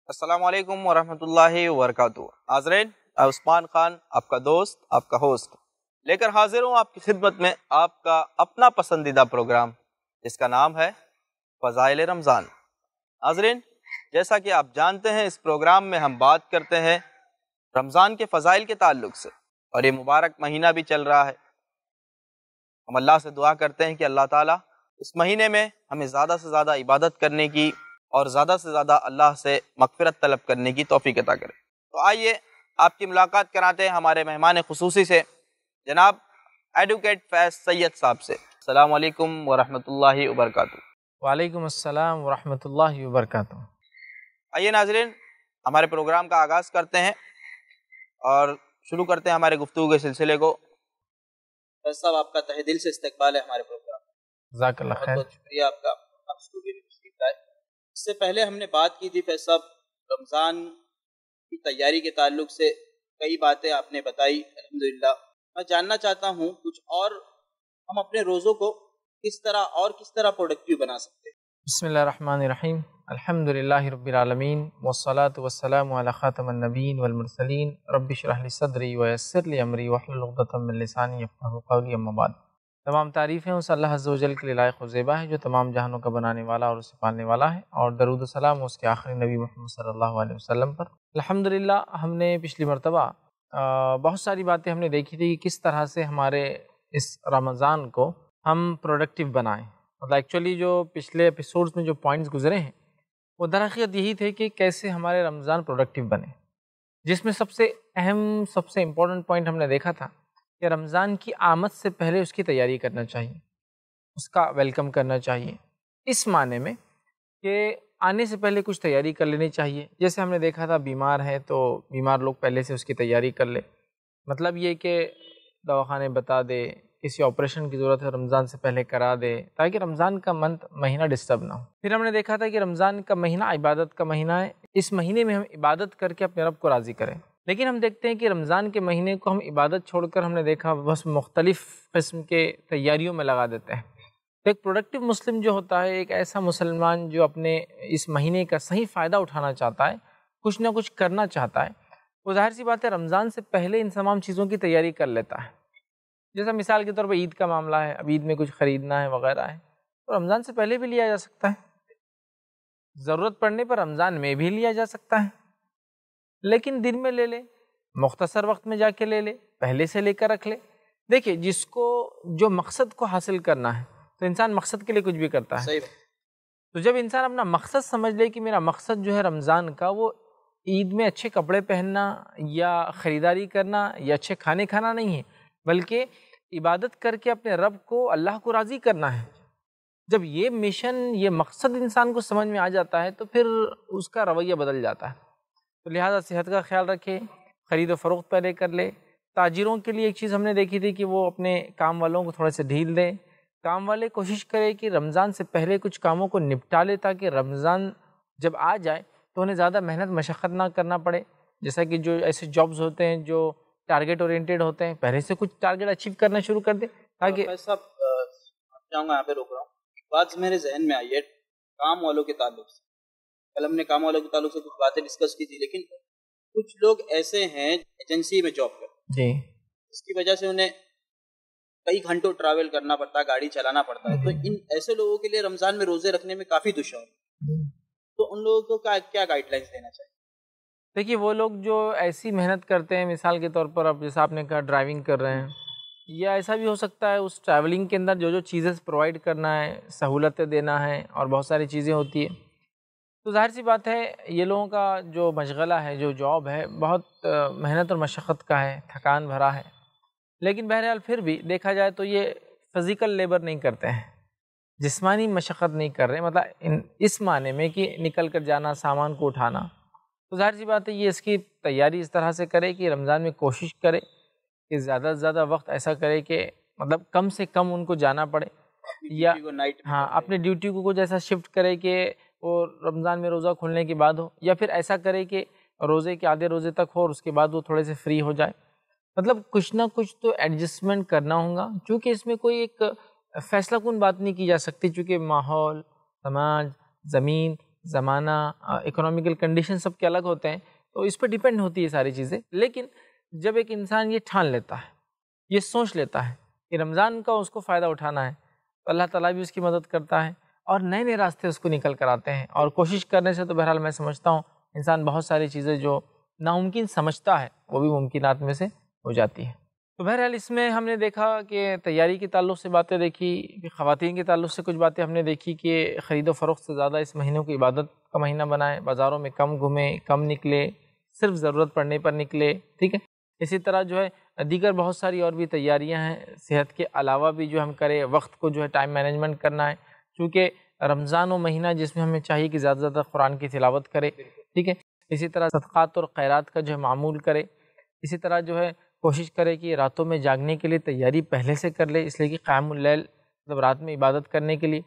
السلام علیکم ورحمۃ اللہ وبرکاتہ۔ ناظرین، عثمان خان آپ کا دوست، آپ کا ہوسٹ لے کر حاضر ہوں آپ کی خدمت میں آپ کا اپنا پسندیدہ پروگرام جس کا نام ہے فضائل رمضان۔ ناظرین، جیسا کہ آپ جانتے ہیں اس پروگرام میں ہم بات کرتے ہیں رمضان کے فضائل کے تعلق سے، اور یہ مبارک مہینہ بھی چل رہا ہے۔ ہم اللہ سے دعا کرتے ہیں کہ اللہ تعالیٰ اس مہینے میں ہمیں زیادہ سے زیادہ عبادت کرنے کی اور زیادہ سے زیادہ اللہ سے مغفرت طلب کرنے کی توفیق عطا کرے۔ تو آئیے آپ کی ملاقات کراتے ہیں ہمارے مہمان خصوصی سے، جناب ایڈوکیٹ فیض سید صاحب سے۔ السلام علیکم ورحمۃ اللہ وبرکاتہ۔ وعلیکم السلام ورحمۃ اللہ وبرکاتہ۔ آئیے ناظرین، ہمارے پروگرام کا آغاز کرتے ہیں اور شروع کرتے ہیں ہمارے گفتگو کے سلسلے کو۔ فیض صاحب، آپ کا تہہ دل سے استقبال ہے ہمارے پروگرام میں۔ جزاک اللہ خیر۔ بہت شکریہ آپ کا، آپ اسٹوڈیو میں تشریف لائے۔ اس سے پہلے ہم نے بات کی تھی فیض صاحب، رمضان کی تیاری کے تعلق سے کئی باتیں آپ نے بتائی الحمدللہ۔ میں جاننا چاہتا ہوں کچھ اور، ہم اپنے روزوں کو کس طرح پروڈکٹیو بنا سکتے ہیں؟ بسم اللہ الرحمن الرحیم، الحمدللہ رب العالمین، والصلاة والسلام علی خاتم النبیین والمرسلین، رب اشرح لی صدری ویسر لی امری واحلل عقدۃ من لسانی یفقہوا قولی، اما بعد۔ تمام تعریفیں اس اللہ عز و جل کے لیے لائق و زیبا ہے جو تمام جہانوں کا بنانے والا اور اسے پالنے والا ہے، اور درود و سلام اس کے آخری نبی محمد صلی اللہ علیہ وسلم پر۔ الحمدللہ ہم نے پچھلی مرتبہ بہت ساری باتیں ہم نے دیکھی تھی کہ کس طرح سے ہمارے اس رمضان کو ہم پروڈکٹیو بنائیں۔ مطلب ایکچولی جو پچھلے ایپیسوڈز میں جو پوائنٹس گزرے ہیں وہ در حقیقت یہی تھے کہ کیسے ہمارے رمضان پروڈکٹیو بنے، جس میں سب سے اہم سب سے امپورٹنٹ پوائنٹ ہم نے دیکھا تھا کہ رمضان کی آمد سے پہلے اس کی تیاری کرنا چاہیے، اس کا ویلکم کرنا چاہیے، اس معنی میں کہ آنے سے پہلے کچھ تیاری کر لینی چاہیے۔ جیسے ہم نے دیکھا تھا بیمار ہے تو بیمار لوگ پہلے سے اس کی تیاری کر لے، مطلب یہ کہ دواخانے بتا دے، کسی آپریشن کی ضرورت ہے رمضان سے پہلے کرا دے تاکہ رمضان کا مہینہ ڈسٹرب نہ ہو۔ پھر ہم نے دیکھا تھا کہ رمضان کا مہینہ عبادت کا مہینہ ہے، اس مہینے میں ہم عبادت کر کے اپنے رب کو راضی کریں۔ لیکن ہم دیکھتے ہیں کہ رمضان کے مہینے کو ہم عبادت چھوڑ کر ہم نے دیکھا بس مختلف قسم کے تیاریوں میں لگا دیتے ہیں۔ تو ایک پروڈکٹیو مسلم جو ہوتا ہے، ایک ایسا مسلمان جو اپنے اس مہینے کا صحیح فائدہ اٹھانا چاہتا ہے، کچھ نہ کچھ کرنا چاہتا ہے، وہ ظاہر سی بات ہے رمضان سے پہلے ان تمام چیزوں کی تیاری کر لیتا ہے۔ جیسا مثال کے طور پر عید کا معاملہ ہے، اب عید میں کچھ خریدنا ہے وغیرہ ہے تو رمضان سے پہلے بھی لیا جا سکتا ہے، ضرورت پڑنے پر رمضان میں بھی لیا جا سکتا ہے، لیکن دن میں لے لے، مختصر وقت میں جا کے لے لے، پہلے سے لے کر رکھ لے۔ دیکھیں، جس کو جو مقصد کو حاصل کرنا ہے تو انسان مقصد کے لیے کچھ بھی کرتا ہے۔ صحیح۔ تو جب انسان اپنا مقصد سمجھ لے کہ میرا مقصد جو ہے رمضان کا وہ عید میں اچھے کپڑے پہننا یا خریداری کرنا یا اچھے کھانے کھانا نہیں ہے، بلکہ عبادت کر کے اپنے رب کو، اللہ کو راضی کرنا ہے، جب یہ مشن، یہ مقصد انسان کو سمجھ میں آ جاتا ہے تو پھر اس کا رویہ بدل جاتا ہے۔ تو لہٰذا صحت کا خیال رکھے، خرید و فروخت پہلے کر لے۔ تاجروں کے لیے ایک چیز ہم نے دیکھی تھی کہ وہ اپنے کام والوں کو تھوڑے سے ڈھیل دیں، کام والے کوشش کرے کہ رمضان سے پہلے کچھ کاموں کو نپٹا لے تاکہ رمضان جب آ جائے تو انہیں زیادہ محنت مشقت نہ کرنا پڑے۔ جیسا کہ جو ایسے جابز ہوتے ہیں جو ٹارگیٹ اورینٹیڈ ہوتے ہیں، پہلے سے کچھ ٹارگیٹ اچیو کرنا شروع کر دیں تاکہ صاحب چاہوں گا یہاں پہ روک رہا ہوں، بات میرے ذہن میں آئی ہے کام والوں کے تعلق سے۔ کل ہم نے کام والوں کے تعلق سے کچھ باتیں ڈسکس کی تھی، لیکن کچھ لوگ ایسے ہیں ایجنسی میں جاب کرتے ہیں، اس کی وجہ سے انہیں کئی گھنٹوں ٹریول کرنا پڑتا ہے، گاڑی چلانا پڑتا ہے، تو ان ایسے لوگوں کے لیے رمضان میں روزے رکھنے میں کافی دشوار ہے، تو ان لوگوں کو کیا گائیڈ لائنس دینا چاہیے؟ دیکھیے، وہ لوگ جو ایسی محنت کرتے ہیں، مثال کے طور پر اب جیسا آپ نے کہا ڈرائیونگ کر رہے ہیں، یا ایسا بھی ہو سکتا ہے اس ٹریولنگ کے اندر جو چیزیں پرووائڈ کرنا ہے، سہولتیں دینا ہے اور بہت ساری چیزیں ہوتی ہیں، تو ظاہر سی بات ہے یہ لوگوں کا جو مشغلہ ہے، جو جاب ہے، بہت محنت اور مشقت کا ہے، تھکان بھرا ہے، لیکن بہرحال پھر بھی دیکھا جائے تو یہ فزیکل لیبر نہیں کرتے ہیں، جسمانی مشقت نہیں کر رہے، مطلب اس معنی میں کہ نکل کر جانا، سامان کو اٹھانا، تو ظاہر سی بات ہے یہ اس کی تیاری اس طرح سے کرے کہ رمضان میں کوشش کرے کہ زیادہ سے زیادہ وقت ایسا کرے کہ مطلب کم سے کم ان کو جانا پڑے، یا اپنے ڈیوٹی کو کچھ ایسا شفٹ کرے کہ وہ رمضان میں روزہ کھلنے کے بعد ہو، یا پھر ایسا کرے کہ روزے کے آدھے روزے تک ہو اور اس کے بعد وہ تھوڑے سے فری ہو جائے۔ مطلب کچھ نہ کچھ تو ایڈجسٹمنٹ کرنا ہوگا، چونکہ اس میں کوئی ایک فیصلہ کن بات نہیں کی جا سکتی، چونکہ ماحول، سماج، زمین زمانہ، اکنامیکل کنڈیشن سب کے الگ ہوتے ہیں، تو اس پہ ڈیپینڈ ہوتی ہے ساری چیزیں. لیکن جب ایک انسان یہ ٹھان لیتا ہے، یہ سوچ لیتا ہے کہ رمضان کا اس کو فائدہ اٹھانا ہے، تو اللہ تعالیٰ بھی اس کی مدد کرتا ہے اور نئے نئے راستے اس کو نکل کر آتے ہیں. اور کوشش کرنے سے تو بہرحال میں سمجھتا ہوں انسان بہت ساری چیزیں جو ناممکن سمجھتا ہے وہ بھی ممکنات میں سے ہو جاتی ہیں. تو بہرحال اس میں ہم نے دیکھا کہ تیاری کے تعلق سے باتیں دیکھی، پھر خواتین کے تعلق سے کچھ باتیں ہم نے دیکھی کہ خرید و فروخت سے زیادہ اس مہینے کو عبادت کا مہینہ بنائیں، بازاروں میں کم گھومیں، کم نکلے، صرف ضرورت پڑنے پر نکلے. ٹھیک ہے. اسی طرح جو ہے دیگر بہت ساری اور بھی تیاریاں ہیں صحت کے علاوہ بھی جو ہم کریں، وقت کو جو ہے ٹائم مینجمنٹ کرنا ہے، چونکہ رمضان و مہینہ جس میں ہمیں چاہیے کہ زیادہ سے زیادہ قرآن کی تلاوت کرے. ٹھیک ہے. اسی طرح صدقات اور خیرات کا جو ہے معمول کرے. اسی طرح جو ہے کوشش کرے کہ راتوں میں جاگنے کے لیے تیاری پہلے سے کر لے، اس لیے کہ قیام اللیل مطلب رات میں عبادت کرنے کے لیے.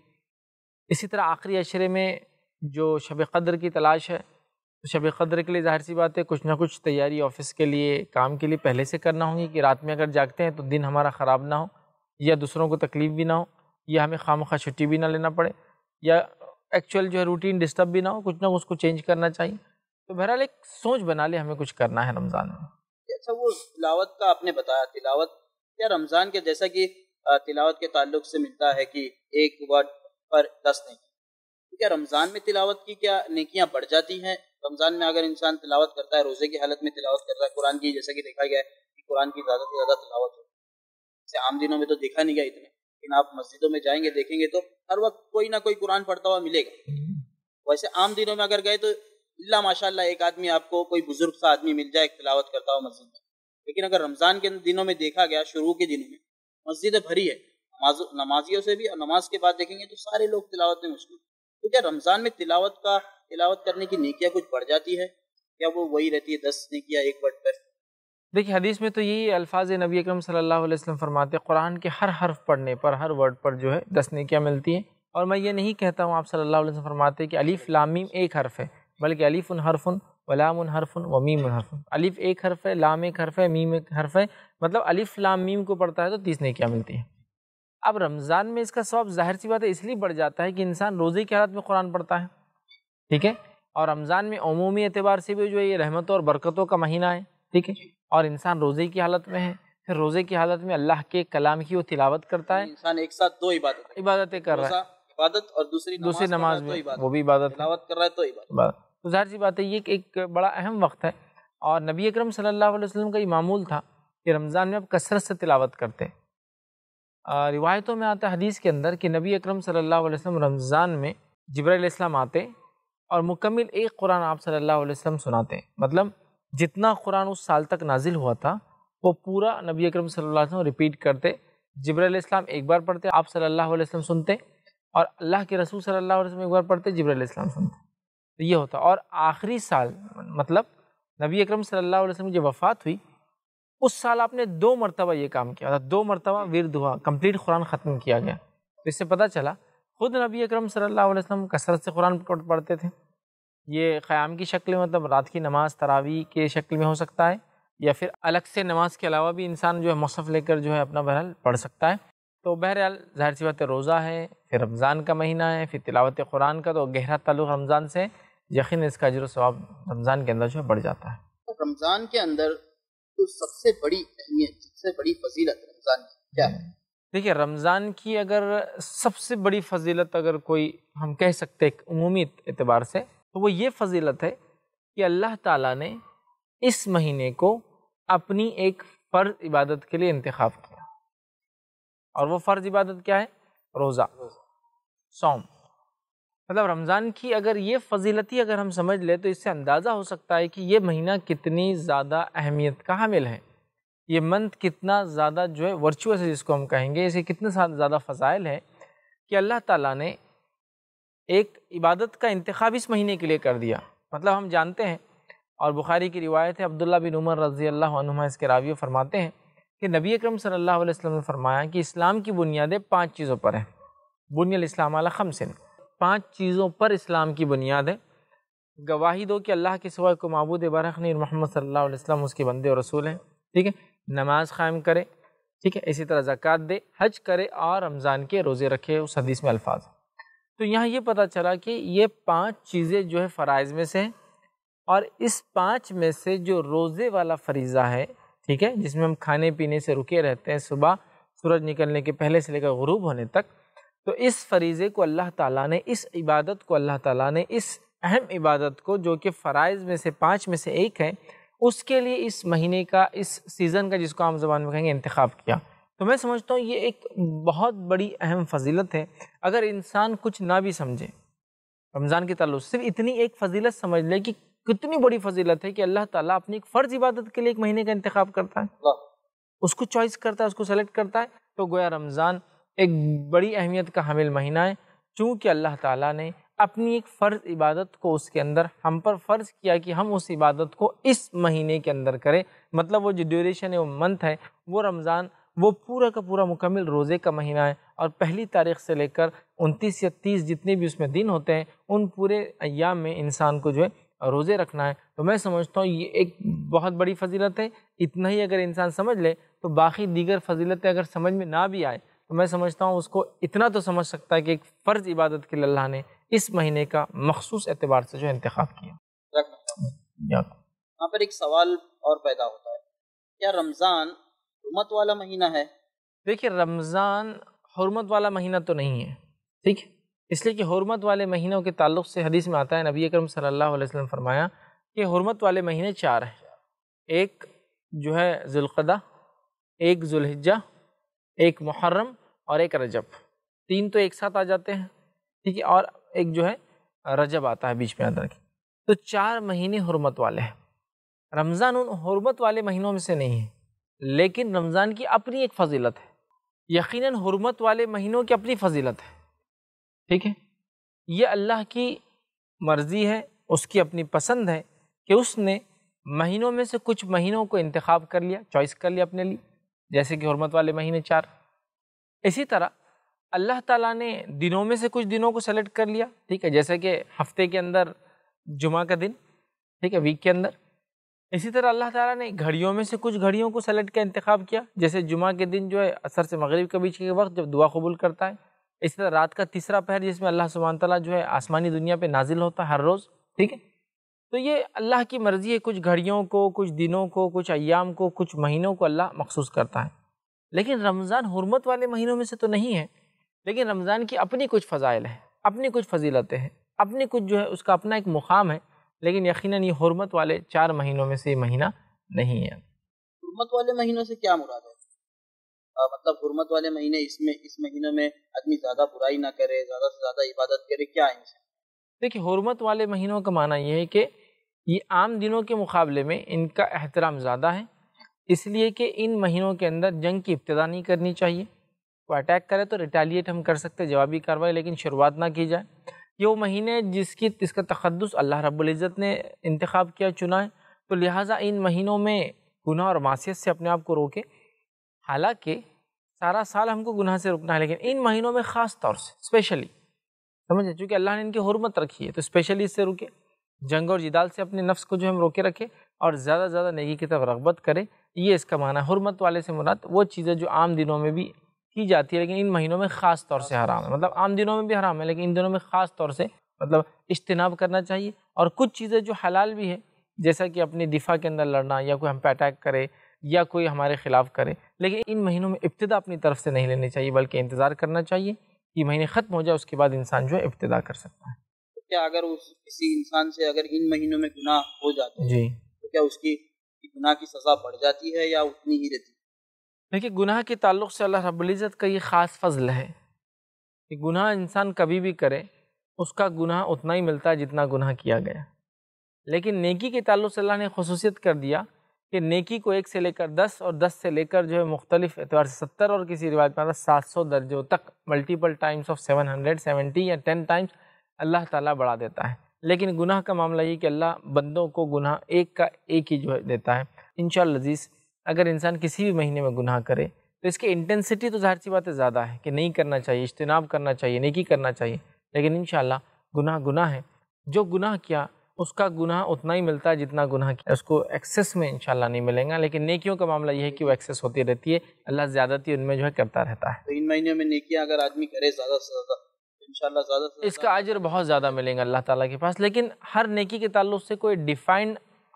اسی طرح آخری عشرے میں جو شب قدر کی تلاش ہے، تو شب قدر کے لیے ظاہر سی بات ہے کچھ نہ کچھ تیاری آفس کے لیے، کام کے لیے پہلے سے کرنا ہوگی کہ رات میں اگر جاگتے ہیں تو دن ہمارا خراب نہ ہو، یا دوسروں کو تکلیف بھی نہ ہو، یا ہمیں خواہ چھٹی بھی نہ لینا پڑے، یا ایکچوئل جو ہے روٹین ڈسٹرب بھی نہ ہو، کچھ نہ کچھ کو چینج کرنا چاہیے. تو بہرحال ایک سوچ بنا لے ہمیں کچھ کرنا ہے رمضان میں. اچھا، وہ تلاوت کا آپ نے بتایا، تلاوت کیا رمضان کے جیسا کہ تلاوت کے تعلق سے ملتا ہے کہ ایک ورڈ پر 10 نیکی، کیا رمضان میں تلاوت کی کیا نیکیاں بڑھ جاتی ہیں؟ رمضان میں اگر انسان تلاوت کرتا ہے، روزے کی حالت میں تلاوت کرتا ہے قرآن کی، جیسا کہ دیکھا گیا ہے کہ قرآن کی زیادہ سے زیادہ تلاوت ہو، جیسے عام دنوں میں تو دیکھا نہیں گیا اتنے، لیکن آپ مسجدوں میں جائیں گے دیکھیں گے تو ہر وقت کوئی نہ کوئی قرآن پڑھتا ہوا ملے گا. ویسے عام دنوں میں اگر گئے تو اللہ ماشاء اللہ ایک آدمی آپ کو کوئی بزرگ سا آدمی مل جائے تلاوت کرتا ہوا مسجد میں. لیکن اگر رمضان کے دنوں میں دیکھا گیا، شروع کے دنوں میں مسجدیں بھری ہے نمازیوں سے بھی، اور نماز کے بعد دیکھیں گے تو سارے لوگ تلاوت میں مشغول. تو کیا رمضان میں تلاوت کرنے کی نیکیاں کچھ بڑھ جاتی ہے، یا وہ وہی رہتی ہے 10 نیکیاں ایک ورڈ پر؟ دیکھیے حدیث میں تو یہی الفاظ نبی اکرم صلی اللہ علیہ وسلم فرماتے ہیں قرآن کے ہر حرف پڑھنے پر، ہر ورڈ پر جو ہے 10 نیکیاں ملتی ہیں. اور میں یہ نہیں کہتا ہوں، آپ صلی اللہ علیہ وسلم فرماتے ہیں کہ الف لام میم ایک حرف ہے، بلکہ الف حرف ولام حرف ومیم حرف. الف ایک حرف ہے، لام ایک حرف ہے، میم ایک حرف ہے، مطلب الف لام میم کو پڑھتا ہے تو 30 نیکیاں ملتی ہیں. اب رمضان میں اس کا ثواب ظاہر سی بات ہے اس لیے بڑھ جاتا ہے کہ انسان روزے کی حالت میں قرآن پڑھتا ہے. ٹھیک ہے. اور رمضان میں عمومی اعتبار سے بھی جو ہے یہ رحمتوں اور برکتوں کا مہینہ ہے. ٹھیک ہے. اور انسان روزے کی حالت میں ہے، پھر روزے کی حالت میں اللہ کے کلام کی وہ تلاوت کرتا ہے. انسان ایک ساتھ دو عبادتیں کر رہا ہے، عبادت اور دوسری نماز میں وہ بھی عبادت، تلاوت کر رہا ہے تو عبادت. تو ظاہر سی بات ہے یہ ایک بڑا اہم وقت ہے. اور نبی اکرم صلی اللہ علیہ وسلم کا یہ معمول تھا کہ رمضان میں آپ کثرت سے تلاوت کرتے. روایتوں میں آتا ہے حدیث کے اندر کہ نبی اکرم صلی اللہ علیہ وسلم رمضان میں جبرائیل علیہ السلام آتے اور مکمل ایک قرآن آپ صلی اللہ علیہ وسلم سناتے. مطلب جتنا قرآن اس سال تک نازل ہوا تھا وہ پورا نبی اکرم صلی اللہ علیہ وسلم ریپیٹ کرتے. جبرائیل علیہ السلام ایک بار پڑھتے، آپ صلی اللہ علیہ وسلم سنتے، اور اللہ کے رسول صلی اللہ علیہ وسلم ایک بار پڑھتے، جبرائیل علیہ السلام سنتے. تو یہ ہوتا. اور آخری سال مطلب نبی اکرم صلی اللہ علیہ وسلم کی جب وفات ہوئی اس سال آپ نے 2 مرتبہ یہ کام کیا تھا، 2 مرتبہ ورد ہوا، کمپلیٹ قرآن ختم کیا گیا. تو اس سے پتہ چلا خود نبی اکرم صلی اللہ علیہ وسلم کثرت سے قرآن پڑھتے تھے. یہ قیام کی شکل میں مطلب رات کی نماز تراویح کے شکل میں ہو سکتا ہے، یا پھر الگ سے نماز کے علاوہ بھی انسان جو ہے مصحف لے کر جو ہے اپنا بہرحال پڑھ سکتا ہے. تو بہرحال ظاہر سی بات ہے روزہ ہے، پھر رمضان کا مہینہ ہے، پھر تلاوت قرآن کا تو گہرا تعلق رمضان سے، یقیناً اس کا اجر و ثواب رمضان کے اندر جو ہے بڑھ جاتا ہے. رمضان کے اندر تو سب سے بڑی اہمیت، سب سے بڑی فضیلت رمضان کی کیا ہے؟ دیکھیے رمضان کی اگر سب سے بڑی فضیلت اگر کوئی ہم کہہ سکتے ہیں عمومی اعتبار سے، تو وہ یہ فضیلت ہے کہ اللہ تعالیٰ نے اس مہینے کو اپنی ایک فرض عبادت کے لیے انتخاب کیا. اور وہ فرض عبادت کیا ہے؟ روزہ، صوم. مطلب رمضان کی اگر یہ فضیلتی اگر ہم سمجھ لیں تو اس سے اندازہ ہو سکتا ہے کہ یہ مہینہ کتنی زیادہ اہمیت کا حامل ہے، یہ منتھ کتنا زیادہ جو ہے ورچوئس ہے جس کو ہم کہیں گے، اسے کتنے زیادہ فضائل ہے کہ اللہ تعالیٰ نے ایک عبادت کا انتخاب اس مہینے کے لیے کر دیا. مطلب ہم جانتے ہیں، اور بخاری کی روایت ہے، عبداللہ بن عمر رضی اللہ عنہما اس کے راوی فرماتے ہیں کہ نبی اکرم صلی اللہ علیہ وسلم نے فرمایا کہ اسلام کی بنیادیں 5 چیزوں پر ہیں. بنی الاسلام علی 5، 5 چیزوں پر اسلام کی بنیاد ہے. گواہی دو کہ اللہ کے سوا کوئی معبود برحق نہیں، محمد صلی اللہ علیہ وسلم اس کے بندے اور رسول ہیں. ٹھیک ہے. نماز قائم کرے. ٹھیک ہے. اسی طرح زکوٰۃ دے، حج کرے، اور رمضان کے روزے رکھے. اس حدیث میں الفاظ. تو یہاں یہ پتہ چلا کہ یہ 5 چیزیں جو ہے فرائض میں سے ہیں، اور اس 5 میں سے جو روزے والا فریضہ ہے، ٹھیک ہے، جس میں ہم کھانے پینے سے رکے رہتے ہیں صبح سورج نکلنے کے پہلے سے لے کر غروب ہونے تک، تو اس فریضے کو اللہ تعالیٰ نے، اس عبادت کو اللہ تعالیٰ نے، اس اہم عبادت کو جو کہ فرائض میں سے 5 میں سے ایک ہے، اس کے لیے اس مہینے کا، اس سیزن کا، جس کو عام زبان میں کہیں گے، انتخاب کیا۔ تو میں سمجھتا ہوں یہ ایک بہت بڑی اہم فضیلت ہے۔ اگر انسان کچھ نہ بھی سمجھے رمضان کے تعلق سے، صرف اتنی ایک فضیلت سمجھ لے کہ کتنی بڑی فضیلت ہے کہ اللہ تعالیٰ اپنی ایک فرض عبادت کے لیے ایک مہینے کا انتخاب کرتا ہے، اس کو چوائس کرتا ہے، اس کو سلیکٹ کرتا ہے۔ تو گویا رمضان ایک بڑی اہمیت کا حامل مہینہ ہے، چونکہ اللہ تعالیٰ نے اپنی ایک فرض عبادت کو اس کے اندر ہم پر فرض کیا کہ ہم اس عبادت کو اس مہینے کے اندر کریں۔ مطلب وہ جو ڈیوریشن ہے، وہ منتھ ہے، وہ رمضان وہ پورا کا پورا مکمل روزے کا مہینہ ہے، اور پہلی تاریخ سے لے کر 29 یا 30 جتنے بھی اس میں دن ہوتے ہیں، ان پورے ایام میں انسان کو جو ہے روزے رکھنا ہے۔ تو میں سمجھتا ہوں یہ ایک بہت بڑی فضیلت ہے۔ اتنا ہی اگر انسان سمجھ لے تو باقی دیگر فضیلتیں اگر سمجھ میں نہ بھی آئے تو میں سمجھتا ہوں اس کو اتنا تو سمجھ سکتا ہے کہ ایک فرض عبادت کے لیے اللہ نے اس مہینے کا مخصوص اعتبار سے جو انتخاب کیا۔ یہاں پر ایک سوال اور پیدا ہوتا ہے، کیا رمضان حرمت والا مہینہ ہے؟ دیکھیے، رمضان حرمت والا مہینہ تو نہیں ہے، ٹھیک ہے، اس لیے کہ حرمت والے مہینوں کے تعلق سے حدیث میں آتا ہے، نبی اکرم صلی اللہ علیہ وسلم فرمایا کہ حرمت والے مہینے 4 ہیں، ایک جو ہے ذوالقعدہ، ایک ذوالحجہ، ایک محرم اور ایک رجب۔ 3 تو ایک ساتھ آ جاتے ہیں، ٹھیک ہے، اور ایک جو ہے رجب آتا ہے بیچ میں اندر کی۔ تو 4 مہینے حرمت والے ہیں۔ رمضان ان حرمت والے مہینوں میں سے نہیں ہے، لیکن رمضان کی اپنی ایک فضیلت ہے۔ یقیناً حرمت والے مہینوں کی اپنی فضیلت ہے، ٹھیک ہے، یہ اللہ کی مرضی ہے، اس کی اپنی پسند ہے کہ اس نے مہینوں میں سے کچھ مہینوں کو انتخاب کر لیا، چوائس کر لیا اپنے لیے، جیسے کہ حرمت والے مہینے 4۔ اسی طرح اللہ تعالیٰ نے دنوں میں سے کچھ دنوں کو سلیکٹ کر لیا، ٹھیک ہے، جیسے کہ ہفتے کے اندر جمعہ کا دن، ٹھیک ہے، ویک کے اندر۔ اسی طرح اللہ تعالیٰ نے گھڑیوں میں سے کچھ گھڑیوں کو سلیکٹ کا انتخاب کیا، جیسے جمعہ کے دن جو ہے عصر سے مغرب کے بیچ کے وقت جب دعا قبول کرتا ہے۔ اسی طرح رات کا تیسرا پہر جس میں اللہ سبحانہ تعالیٰ جو ہے آسمانی دنیا پہ نازل ہوتا ہے ہر روز، ٹھیک ہے۔ تو یہ اللہ کی مرضی ہے، کچھ گھڑیوں کو، کچھ دنوں کو، کچھ ایام کو، کچھ مہینوں کو اللہ مخصوص کرتا ہے۔ لیکن رمضان حرمت والے مہینوں میں سے تو نہیں ہے، لیکن رمضان کی اپنی کچھ فضائل ہیں، اپنی کچھ فضیلتیں ہیں، اپنی کچھ جو ہے اس کا اپنا ایک مقام ہے، لیکن یقیناً یہ حرمت والے 4 مہینوں میں سے یہ مہینہ نہیں ہے۔ حرمت والے مہینوں سے کیا مراد ہے؟ مطلب حرمت والے مہینے، اس مہینوں میں آدمی زیادہ برائی نہ کرے، زیادہ سے زیادہ عبادت کرے، کیا ہے ان سے؟ دیکھیے، حرمت والے مہینوں کا معنی یہ ہے کہ یہ عام دنوں کے مقابلے میں ان کا احترام زیادہ ہے، اس لیے کہ ان مہینوں کے اندر جنگ کی ابتدا نہیں کرنی چاہیے۔ کوئی اٹیک کرے تو ریٹیلیٹ ہم کر سکتے، جوابی کارروائی، لیکن شروعات نہ کی جائے۔ یہ وہ مہینے جس کا تقدس اللہ رب العزت نے انتخاب کیا، چنا ہے، تو لہٰذا ان مہینوں میں گناہ اور معصیت سے اپنے آپ کو روکے۔ حالانکہ سارا سال ہم کو گناہ سے رکنا ہے، لیکن ان مہینوں میں خاص طور سے اسپیشلی سمجھے، چونکہ اللہ نے ان کی حرمت رکھی ہے تو اسپیشلی اس سے رکے، جنگ اور جدال سے اپنے نفس کو جو ہم روکے رکھے اور زیادہ سے زیادہ نیکی کی طرف رغبت کرے۔ یہ اس کا معنی ہے۔ حرمت والے سے مراد وہ چیزیں جو عام دنوں میں بھی کی جاتی ہے لیکن ان مہینوں میں خاص طور سے حرام ہے، مطلب عام دنوں میں بھی حرام ہے لیکن ان دنوں میں خاص طور سے مطلب اجتناب کرنا چاہیے۔ اور کچھ چیزیں جو حلال بھی ہے، جیسا کہ اپنی دفاع کے اندر لڑنا، یا کوئی ہم پہ اٹیک کرے یا کوئی ہمارے خلاف کرے، لیکن ان مہینوں میں ابتدا اپنی طرف سے نہیں لینی چاہیے بلکہ انتظار کرنا چاہیے کہ مہینے ختم ہو جائے، اس کے بعد انسان جو ہے ابتدا کر سکتا ہے۔ کیا اگر کسی انسان سے اگر ان مہینوں میں گناہ ہو جاتے ہیں جی، تو کیا اس کی گناہ کی سزا بڑھ جاتی ہے یا اتنی ہی رہتی ہے؟ دیکھیے، گناہ کے تعلق سے اللہ رب العزت کا یہ خاص فضل ہے کہ گناہ انسان کبھی بھی کرے اس کا گناہ اتنا ہی ملتا ہے جتنا گناہ کیا گیا، لیکن نیکی کے تعلق سے اللہ نے خصوصیت کر دیا کہ نیکی کو 1 سے لے کر 10 اور 10 سے لے کر جو ہے مختلف اعتبار سے 70 اور کسی روایت میں 700 درجوں تک، ملٹیپل ٹائمز آف 770 یا 10 ٹائمز اللہ تعالیٰ بڑھا دیتا ہے۔ لیکن گناہ کا معاملہ یہ کہ اللہ بندوں کو گناہ ایک کا ایک ہی جو ہے دیتا ہے۔ انشاءاللہ عزیز، اگر انسان کسی بھی مہینے میں گناہ کرے تو اس کی انٹینسٹی تو ظاہر سی بات ہے زیادہ ہے کہ نہیں کرنا چاہیے، اجتناب کرنا چاہیے، نیکی کرنا چاہیے، لیکن انشاءاللہ گناہ ہے۔ جو گناہ کیا اس کا گناہ اتنا ہی ملتا ہے جتنا گناہ کیا، اس کو ایکسس میں انشاءاللہ نہیں ملیں گا، لیکن نیکیوں کا معاملہ یہ ہے کہ وہ ایکسس ہوتی رہتی ہے، اللہ زیادتی ان میں جو ہے کرتا رہتا ہے۔ تو ان مہینوں میں نیکیاں اگر آدمی کرے زیادہ سے زیادہ، انشاءاللہ زیادہ سے اس کا اجر بہت زیادہ ملیں گا اللہ تعالیٰ کے پاس، لیکن ہر نیکی کے تعلق سے کوئی ڈیفائنڈ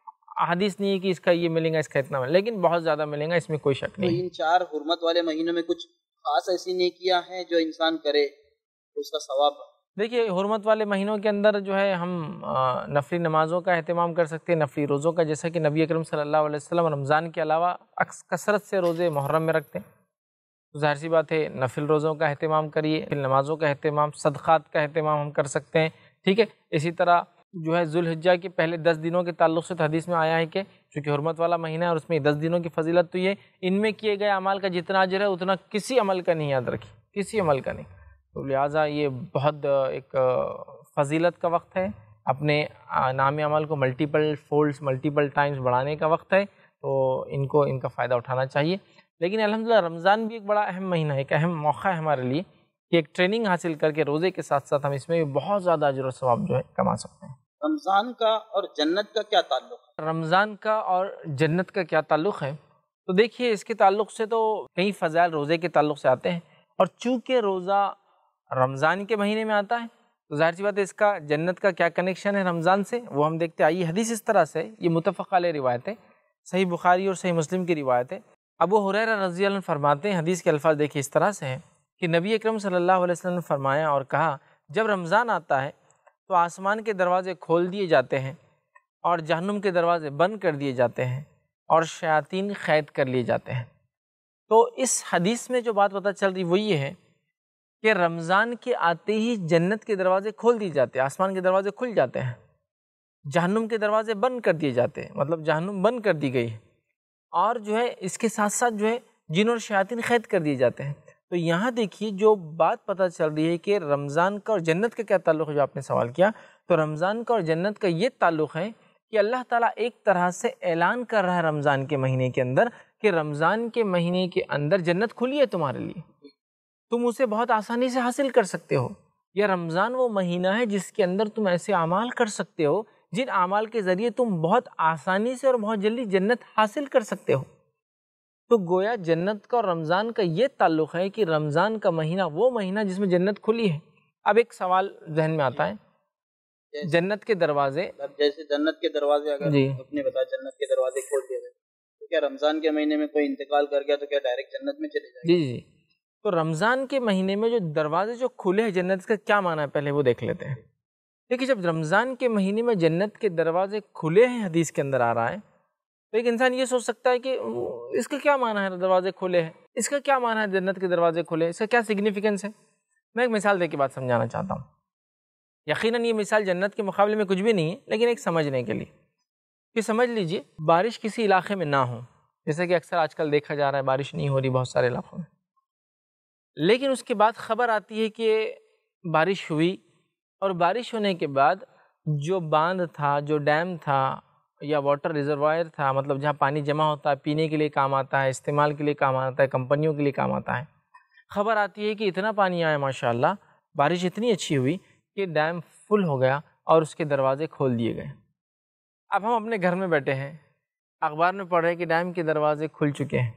حدیث نہیں ہے کہ اس کا یہ ملے گا، اس کا اتنا ملے گا، لیکن بہت زیادہ ملیں گا، اس میں کوئی شک تو نہیں ہے۔ ان 4 حرمت والے مہینوں میں کچھ خاص ایسی نیکیاں ہیں جو انسان کرے تو اس کا ثواب؟ دیکھیے حرمت والے مہینوں کے اندر جو ہے ہم نفلی نمازوں کا اہتمام کر سکتے ہیں، نفلی روزوں کا، جیسا کہ نبی اکرم صلی اللہ علیہ وسلم رمضان کے علاوہ کثرت سے روزے محرم میں رکھتے ہیں، تو ظاہر سی بات ہے نفل روزوں کا اہتمام کریے، نفل نمازوں کا اہتمام، صدقات کا اہتمام ہم کر سکتے ہیں، ٹھیک ہے۔ اسی طرح جو ہے ذوالحجہ کے پہلے 10 دنوں کے تعلق سے حدیث میں آیا ہے کہ چونکہ حرمت والا مہینہ ہے اور اس میں 10 دنوں کی فضیلت تو یہ ان میں کیے گئے اعمال کا جتنا اجر ہے اتنا کسی عمل کا نہیں، یاد رکھیے کسی عمل کا نہیں، تو لہٰذا یہ بہت ایک فضیلت کا وقت ہے، اپنے نام عمل کو ملٹیپل فولڈز ملٹیپل ٹائمز بڑھانے کا وقت ہے، تو ان کا فائدہ اٹھانا چاہیے۔ لیکن الحمدللہ رمضان بھی ایک بڑا اہم مہینہ ہے، ایک اہم موقع ہے ہمارے لیے کہ ایک ٹریننگ حاصل کر کے روزے کے ساتھ ساتھ ہم اس میں بھی بہت زیادہ اجر و ثواب جو ہے کما سکتے ہیں۔ رمضان کا اور جنت کا کیا تعلق ہے؟ رمضان کا اور جنت کا کیا تعلق ہے؟ تو دیکھیے اس کے تعلق سے تو کئی فضائل روزے کے تعلق سے آتے ہیں، اور چونکہ روزہ رمضان کے مہینے میں آتا ہے تو ظاہر سی بات ہے اس کا جنت کا کیا کنیکشن ہے رمضان سے، وہ ہم دیکھتے ہیں۔ آئیے حدیث اس طرح سے، یہ متفق علیہ روایت ہے، صحیح بخاری اور صحیح مسلم کی روایت ہے۔ ابو ہریرہ رضی اللہ عنہ فرماتے ہیں، حدیث کے الفاظ دیکھیے اس طرح سے ہیں کہ نبی اکرم صلی اللہ علیہ وسلم نے فرمایا اور کہا، جب رمضان آتا ہے تو آسمان کے دروازے کھول دیے جاتے ہیں اور جہنم کے دروازے بند کر دیے جاتے ہیں اور شیاطین قید کر لیے جاتے ہیں۔ تو اس حدیث میں جو بات پتہ چل رہی وہ یہ ہے کہ رمضان کے آتے ہی جنت کے دروازے کھول دیے جاتے ہیں، آسمان کے دروازے کھل جاتے ہیں، جہنم کے دروازے بند کر دیے جاتے ہیں، مطلب جہنم بند کر دی گئی ہے، اور جو ہے اس کے ساتھ ساتھ جو ہے جن اور شیاطین قید کر دیے جاتے ہیں۔ تو یہاں دیکھیے جو بات پتہ چل رہی ہے کہ رمضان کا اور جنت کا کیا تعلق ہے، جو آپ نے سوال کیا، تو رمضان کا اور جنت کا یہ تعلق ہے کہ اللہ تعالیٰ ایک طرح سے اعلان کر رہا ہے رمضان کے مہینے کے اندر کہ رمضان کے مہینے کے اندر جنت کھلی ہے تمہارے لیے، تم اسے بہت آسانی سے حاصل کر سکتے ہو۔ یہ رمضان وہ مہینہ ہے جس کے اندر تم ایسے اعمال کر سکتے ہو جن اعمال کے ذریعے تم بہت آسانی سے اور بہت جلدی جنت حاصل کر سکتے ہو۔ تو گویا جنت کا اور رمضان کا یہ تعلق ہے کہ رمضان کا مہینہ وہ مہینہ جس میں جنت کھلی ہے۔ اب ایک سوال ذہن میں آتا ہے، جنت کے دروازے، جیسے جنت کے دروازے اگر جی اپنے بتا جنت کے دروازے کھول دیے گئے تو کیا رمضان کے مہینے میں کوئی انتقال کر گیا تو کیا ڈائریکٹ جنت میں چلے جائے؟ جی تو رمضان کے مہینے میں جو دروازے جو کھلے ہیں جنت کا کیا معنی ہے پہلے وہ دیکھ لیتے ہیں۔ دیکھیے جب رمضان کے مہینے میں جنت کے دروازے کھلے ہیں، حدیث کے اندر آ رہا ہے، تو ایک انسان یہ سوچ سکتا ہے کہ اس کا کیا معنی ہے دروازے کھلے ہیں، اس کا کیا معنی ہے جنت کے دروازے کھلے ہیں، اس کا کیا سگنیفیکنس ہے؟ میں ایک مثال دے کے بات سمجھانا چاہتا ہوں۔ یقیناً یہ مثال جنت کے مقابلے میں کچھ بھی نہیں ہے، لیکن ایک سمجھنے کے لیے کہ سمجھ لیجئے بارش کسی علاقے میں نہ ہو، جیسے کہ اکثر آج کل دیکھا جا رہا ہے بارش نہیں ہو رہی بہت سارے علاقوں میں، لیکن اس کے بعد خبر آتی ہے کہ بارش ہوئی، اور بارش ہونے کے بعد جو باندھ تھا، جو ڈیم تھا یا واٹر ریزروائر تھا، مطلب جہاں پانی جمع ہوتا ہے، پینے کے لیے کام آتا ہے، استعمال کے لیے کام آتا ہے، کمپنیوں کے لیے کام آتا ہے، خبر آتی ہے کہ اتنا پانی آیا ماشاءاللہ، بارش اتنی اچھی ہوئی کہ ڈیم فل ہو گیا اور اس کے دروازے کھول دیے گئے۔ اب ہم اپنے گھر میں بیٹھے ہیں، اخبار میں پڑھ رہے ہیں کہ ڈیم کے دروازے کھل چکے ہیں،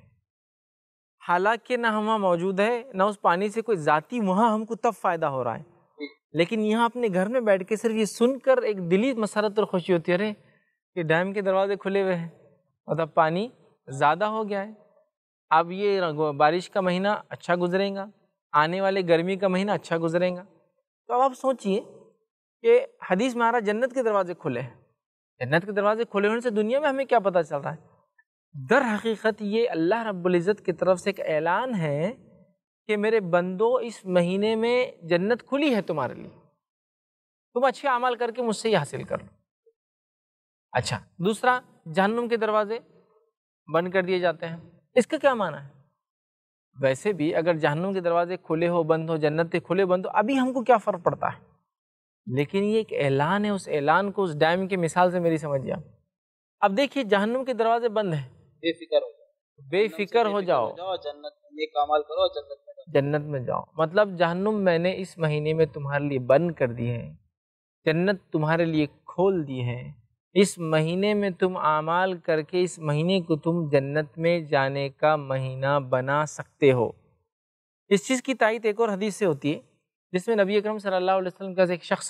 حالانکہ نہ ہم وہاں موجود ہے، نہ اس پانی سے کوئی ذاتی وہاں ہم کو تب فائدہ ہو رہا ہے، لیکن یہاں اپنے گھر میں بیٹھ کے صرف یہ سن کر ایک دلی مسرت اور خوشی ہوتی ہے، ارے کہ ڈیم کے دروازے کھلے ہوئے ہیں، مطلب پانی زیادہ ہو گیا ہے، اب یہ بارش کا مہینہ اچھا گزرے گا، آنے والے گرمی کا مہینہ اچھا گزرے گا۔ تو اب آپ سوچئے کہ حدیث میں آ رہا جنت کے دروازے کھلے ہیں، جنت کے دروازے کھلے ہونے سے دنیا میں ہمیں کیا پتہ چل رہا ہے؟ در حقیقت یہ اللہ رب العزت کی طرف سے ایک اعلان ہے کہ میرے بندو اس مہینے میں جنت کھلی ہے تمہارے لیے، تم اچھے اعمال کر کے مجھ سے یہ حاصل کر لو۔ اچھا، دوسرا جہنم کے دروازے بند کر دیے جاتے ہیں، اس کا کیا معنی ہے؟ ویسے بھی اگر جہنم کے دروازے کھلے ہو بند ہو، جنت کے کھلے بند ہو، ابھی ہم کو کیا فرق پڑتا ہے؟ لیکن یہ ایک اعلان ہے، اس اعلان کو اس ڈیم کی مثال سے میری سمجھیے۔ اب دیکھیے جہنم کے دروازے بند ہیں، بے فکر ہو جاؤ، جنت میں نیک اعمال کرو، جنت میں جاؤ، مطلب جہنم میں نے اس مہینے میں تمہارے لیے بند کر دی ہے، جنت تمہارے لیے کھول دی ہے، اس مہینے میں تم اعمال کر کے اس مہینے کو تم جنت میں جانے کا مہینہ بنا سکتے ہو۔ اس چیز کی تائید ایک اور حدیث سے ہوتی ہے جس میں نبی اکرم صلی اللہ علیہ وسلم کا ایک شخص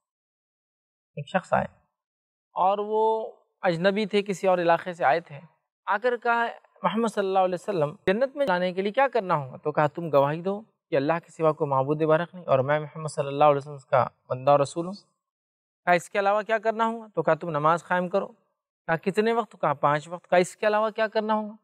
آیا اور وہ اجنبی تھے، کسی اور علاقے سے آئے تھے، آ کر کہا محمد صلی اللہ علیہ وسلم جنت میں جانے کے لیے کیا کرنا ہوگا؟ تو کہا تم گواہی دو کہ اللہ کے سوا کوئی معبود برحق نہیں اور میں محمد صلی اللہ علیہ وسلم کا بندہ اور رسول ہوں۔ کہا اس کے علاوہ کیا کرنا ہوگا؟ تو کہا تم نماز قائم کرو۔ کہا کتنے وقت؟ کہا 5 وقت۔ کہا اس کے علاوہ کیا کرنا ہوگا؟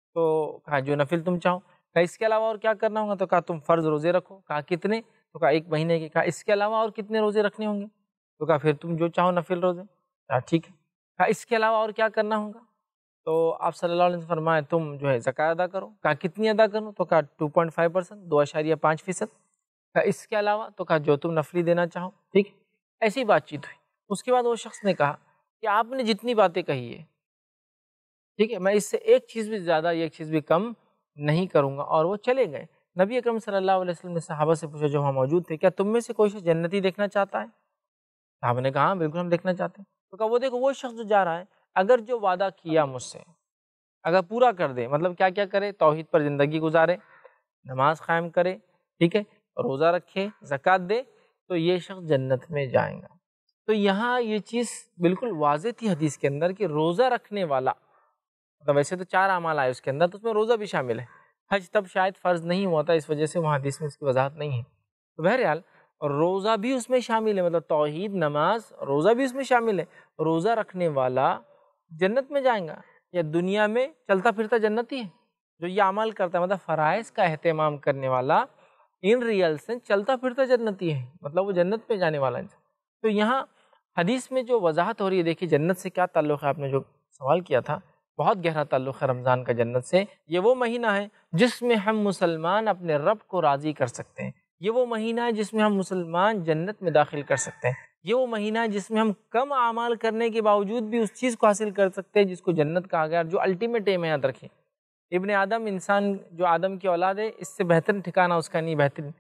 تو کہا جو نفل تم چاہو۔ کہا اس کے علاوہ اور کیا کرنا ہوگا؟ تو کہا تم فرض روزے رکھو۔ کہا کتنے؟ تو کہا 1 مہینے کے۔ کہا اس کے علاوہ اور کتنے روزے رکھنے ہوں گے؟ تو کہا پھر تم جو چاہو نفل روزے۔ کہا ٹھیک ہے۔ کہا اس کے علاوہ اور کیا کرنا ہوگا؟ تو آپ صلی اللہ علیہ وسلم فرمائے تم جو ہے زکوٰۃ ادا کرو۔ کہا کتنی ادا کروں؟ تو کہا 2.5%، 2.5%۔ کہا اس کے علاوہ؟ تو کہا جو تم نفلی دینا چاہو۔ ٹھیک ہے، ایسی بات چیت ہوئی۔ اس کے بعد وہ شخص نے کہا کہ آپ نے جتنی باتیں کہی ہے ٹھیک ہے، میں اس سے ایک چیز بھی زیادہ ایک چیز بھی کم نہیں کروں گا، اور وہ چلے گئے۔ نبی اکرم صلی اللہ علیہ وسلم نے صحابہ سے پوچھا جو وہاں موجود تھے، کیا تم میں سے کوئی شخص جنتی دیکھنا چاہتا ہے؟ صحابہ نے کہا ہاں بالکل ہم دیکھنا چاہتے ہیں۔ تو کہا وہ دیکھو وہ شخص جو جا رہا ہے، اگر جو وعدہ کیا مجھ سے اگر پورا کر دے، مطلب کیا کیا کرے؟ توحید پر زندگی گزارے، نماز قائم کرے، ٹھیک ہے، روزہ رکھے، زکوٰۃ دے، تو یہ شخص جنت میں جائیں گا۔ تو یہاں یہ چیز بالکل واضح تھی حدیث کے اندر کہ روزہ رکھنے والا، مطلب ویسے تو 4 اعمال آئے اس کے اندر، تو اس میں روزہ بھی شامل ہے۔ حج تب شاید فرض نہیں ہوا تھا، اس وجہ سے وہاں حدیث میں اس کی وضاحت نہیں ہے۔ تو بہرحال روزہ بھی اس میں شامل ہے، مطلب توحید، نماز، روزہ بھی اس میں شامل ہے۔ روزہ رکھنے والا جنت میں جائیں گا، یا دنیا میں چلتا پھرتا جنتی ہے جو یہ عمل کرتا ہے، مطلب فرائض کا اہتمام کرنے والا ان ریئل سے چلتا پھرتا جنتی ہے، مطلب وہ جنت میں جانے والا انسان۔ تو یہاں حدیث میں جو وضاحت ہو رہی ہے، دیکھیے جنت سے کیا تعلق ہے، آپ نے جو سوال کیا تھا بہت گہرا تعلق ہے رمضان کا جنت سے۔ یہ وہ مہینہ ہے جس میں ہم مسلمان اپنے رب کو راضی کر سکتے ہیں، یہ وہ مہینہ ہے جس میں ہم مسلمان جنت میں داخل کر سکتے ہیں، یہ وہ مہینہ ہے جس میں ہم کم اعمال کرنے کے باوجود بھی اس چیز کو حاصل کر سکتے ہیں جس کو جنت کہا گیا، جو الٹیمیٹ ایم ہے۔ یاد رکھیں ابن آدم، انسان جو آدم کی اولاد ہے، اس سے بہتر ٹھکانہ اس کا نہیں، بہترین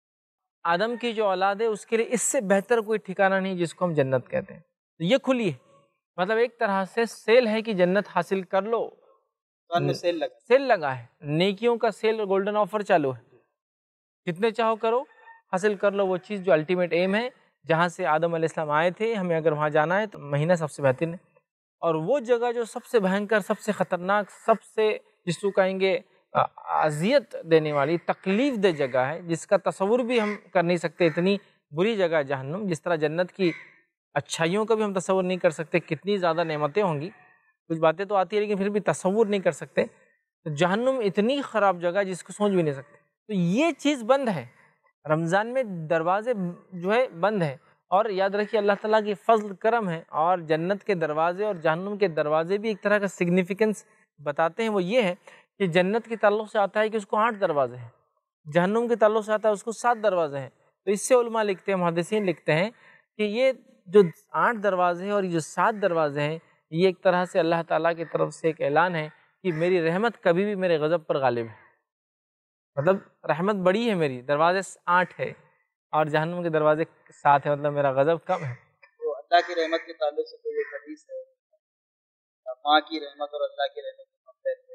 آدم کی جو اولاد ہے اس کے لیے اس سے بہتر کوئی ٹھکانہ نہیں جس کو ہم جنت کہتے ہیں۔ تو یہ کھلی ہے، مطلب ایک طرح سے سیل ہے کہ جنت حاصل کر لو، میں سیل لگا ہے، نیکیوں کا سیل، گولڈن آفر چالو ہے، جتنے چاہو کرو، حاصل کر لو وہ چیز جو الٹیمیٹ ایم ہے، جہاں سے آدم علیہ السلام آئے تھے۔ ہمیں اگر وہاں جانا ہے تو مہینہ سب سے بہترین ہے، اور وہ جگہ جو سب سے بھینکر، سب سے خطرناک، سب سے جس کو کہیں گے اذیت دینے والی، تکلیف دہ جگہ ہے، جس کا تصور بھی ہم کر نہیں سکتے، اتنی بری جگہ ہے جہنم۔ جس طرح جنت کی اچھائیوں کا بھی ہم تصور نہیں کر سکتے، کتنی زیادہ نعمتیں ہوں گی، کچھ باتیں تو آتی ہے لیکن پھر بھی تصور نہیں کر سکتے۔ تو جہنم اتنی خراب جگہ جس کو سوچ بھی نہیں سکتے۔ تو یہ چیز بند ہے رمضان میں، دروازے جو ہے بند ہے، اور یاد رکھیے اللہ تعالیٰ کی فضل کرم ہے، اور جنت کے دروازے اور جہنم کے دروازے بھی ایک طرح کا سگنیفیکنس بتاتے ہیں۔ وہ یہ ہے کہ جنت کے تعلق سے آتا ہے کہ اس کو 8 دروازے ہیں، جہنم کے تعلق سے آتا ہے اس کو 7 دروازے ہیں۔ تو اس سے علماء لکھتے ہیں، محدثین لکھتے ہیں کہ یہ جو 8 دروازے ہیں اور یہ جو 7 دروازے ہیں، یہ ایک طرح سے اللہ تعالیٰ کی طرف سے ایک اعلان ہے کہ میری رحمت کبھی بھی میرے غضب پر غالب ہے، مطلب رحمت بڑی ہے میری، دروازے 8 ہے اور جہنم کے دروازے 7 ہے، مطلب میرا غضب کم ہے۔ تو اللہ کی رحمت کے تعلق سے کوئی ایک حدیث ہے، ماں کی رحمت اور اللہ کی رحمت میں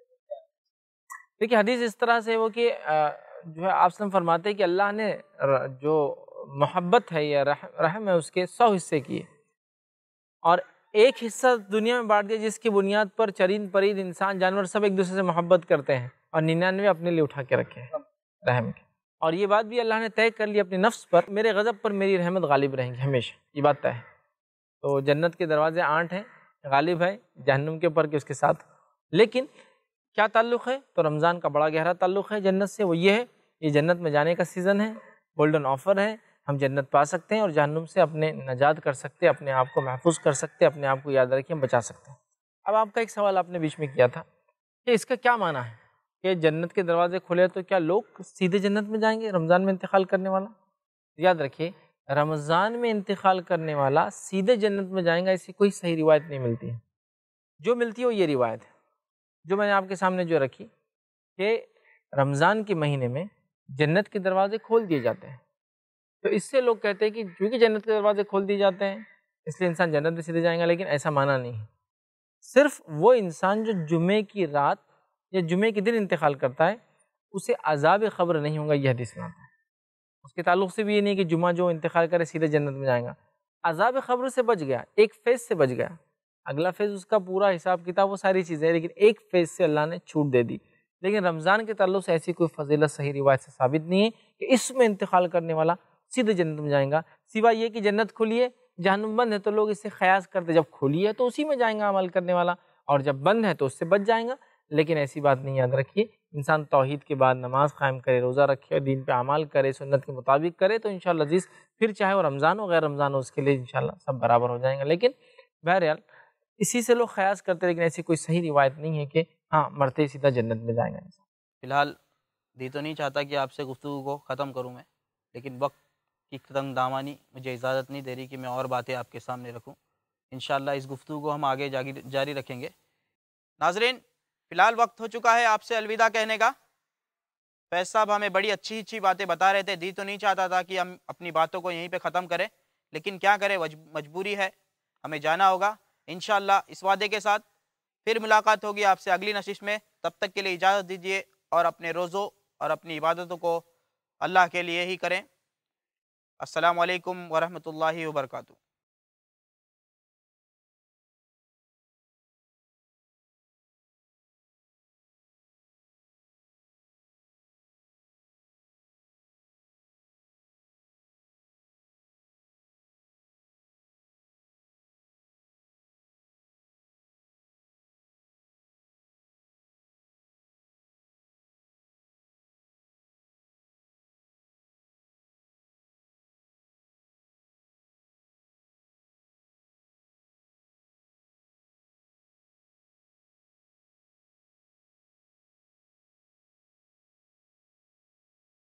دیکھیے حدیث اس طرح سے وہ کہ جو ہے آپ سے فرماتے ہیں کہ اللہ نے جو محبت ہے یا رحم ہے اس کے 100 حصے کیے، اور ایک حصہ دنیا میں بانٹ دیا جس کی بنیاد پر چرند پرند انسان جانور سب ایک دوسرے سے محبت کرتے ہیں، اور 99 اپنے لیے اٹھا کے رکھے ہیں رحم کے۔ اور یہ بات بھی اللہ نے طے کر لی اپنے نفس پر، میرے غضب پر میری رحمت غالب رہیں گی ہمیشہ، یہ بات طے ہے۔ تو جنت کے دروازے 8 ہیں، غالب ہے جہنم کے اوپر کہ اس کے ساتھ۔ لیکن کیا تعلق ہے؟ تو رمضان کا بڑا گہرا تعلق ہے جنت سے، وہ یہ ہے یہ جنت میں جانے کا سیزن ہے، گولڈن آفر ہے، ہم جنت پا سکتے ہیں اور جہنم سے اپنے نجات کر سکتے ہیں، اپنے آپ کو محفوظ کر سکتے ہیں، اپنے آپ کو یاد رکھیں ہم بچا سکتے ہیں۔ اب آپ کا ایک سوال آپ نے بیچ میں کیا تھا کہ اس کا کیا معنی ہے کہ جنت کے دروازے کھلے تو کیا لوگ سیدھے جنت میں جائیں گے رمضان میں انتقال کرنے والا؟ یاد رکھیے رمضان میں انتقال کرنے والا سیدھے جنت میں جائیں گا، ایسی کوئی صحیح روایت نہیں ملتی ہے۔ جو ملتی ہے وہ یہ روایت ہے جو میں نے آپ کے سامنے جو رکھی کہ رمضان کے مہینے میں جنت کے دروازے کھول دیے جاتے ہیں۔ تو اس سے لوگ کہتے ہیں کہ چونکہ جنت کے دروازے کھول دیے جاتے ہیں اس لیے انسان جنت میں سیدھے جائیں گا، لیکن ایسا معنی نہیں ہے۔ صرف وہ انسان جو جمعے کی رات یا جمعے کے دن انتقال کرتا ہے اسے عذاب قبر نہیں ہوگا، یہ حدیث میں آتا ہے۔ اس کے تعلق سے بھی یہ نہیں کہ جمعہ جو انتقال کرے سیدھے جنت میں جائیں گا، عذاب قبر سے بچ گیا، ایک فیز سے بچ گیا، اگلا فیز اس کا پورا حساب کتاب وہ ساری چیزیں، لیکن ایک فیز سے اللہ نے چھوٹ دے دی۔ لیکن رمضان کے تعلق سے ایسی کوئی فضیلت صحیح روایت سے ثابت نہیں ہے کہ اس میں انتقال کرنے والا سیدھے جنت میں جائیں گا، سوائے یہ کہ جنت کھلی ہے جہنم بند ہے تو لوگ اس سے خیاس کرتے جب کھلی ہے تو اسی میں جائیں گا عمل کرنے والا، اور جب بند ہے تو اس سے بچ جائیں گا۔ لیکن ایسی بات نہیں، یاد رکھیے انسان توحید کے بعد نماز قائم کرے، روزہ رکھے اور دین پہ اعمال کرے، سنت کے مطابق کرے تو انشاءاللہ عزیز پھر چاہے وہ رمضان ہو غیر رمضان ہو اس کے لیے انشاءاللہ سب برابر ہو جائیں گا۔ لیکن بہرحال اسی سے لوگ خیاس کرتے، لیکن ایسی کوئی صحیح روایت نہیں ہے کہ ہاں مرتے سیدھا جنت میں جائیں گا۔ فی الحال دی تو نہیں چاہتا کہ آپ سے گفتگو کو ختم کروں میں، لیکن وقت کی تنگ دامانی مجھے اجازت نہیں دے رہی کہ میں اور باتیں آپ کے سامنے رکھوں۔ انشاءاللہ اس گفتگو کو ہم آگے جاری رکھیں گے۔ ناظرین فی الحال وقت ہو چکا ہے آپ سے الوداع کہنے کا۔ فیض صاحب ہمیں بڑی اچھی باتیں بتا رہے تھے، دی تو نہیں چاہتا تھا کہ ہم اپنی باتوں کو یہیں پہ ختم کریں، لیکن کیا کریں مجبوری ہے، ہمیں جانا ہوگا۔ انشاءاللہ اس وعدے کے ساتھ پھر ملاقات ہوگی آپ سے اگلی نشست میں، تب تک کے لیے اجازت دیجیے اور اپنے روزوں اور اپنی عبادتوں کو اللہ کے لیے ہی کریں۔ السلام علیکم ورحمۃ اللہ وبرکاتہ۔